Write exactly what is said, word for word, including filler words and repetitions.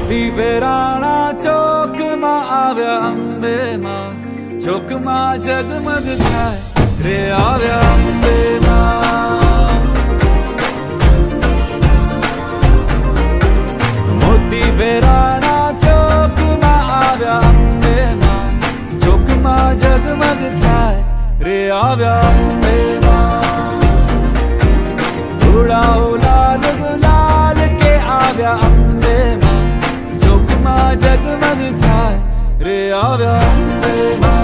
मोती बेराणा चौक मां आव्या अंबे मां, चौक मां जगमग थाय रे आव्या अंबे मां। मोती बेराणा चौक मां आव्या अंबे मां, चौक मां जगमग थाय रे आव्या अंबे मां। उड़ाओ लाल गुलाल के आव्या अंबे मां, चौक मां जगमग थाय रे आव्या अंबे मां।